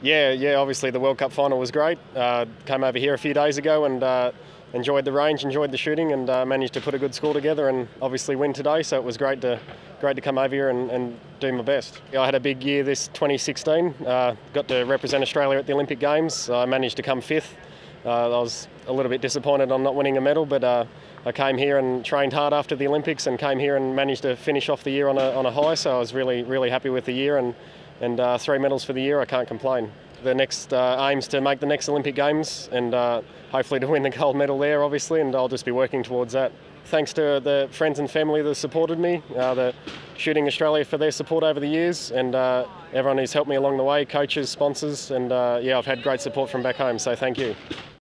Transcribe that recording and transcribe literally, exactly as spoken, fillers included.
Yeah, yeah. Obviously, the World Cup final was great. Uh, came over here a few days ago and uh, enjoyed the range, enjoyed the shooting, and uh, managed to put a good score together and obviously win today. So it was great to great to come over here and, and do my best. I had a big year this twenty sixteen. Uh, got to represent Australia at the Olympic Games. I managed to come fifth. Uh, I was a little bit disappointed on not winning a medal, but uh, I came here and trained hard after the Olympics and came here and managed to finish off the year on a, on a high. So I was really, really happy with the year, and, and uh, three medals for the year. I can't complain. The next uh, aim's to make the next Olympic Games and uh, hopefully to win the gold medal there, obviously, and I'll just be working towards that. Thanks to the friends and family that supported me, uh, the Shooting Australia for their support over the years, and uh, everyone who's helped me along the way, coaches, sponsors, and uh, yeah, I've had great support from back home, so thank you.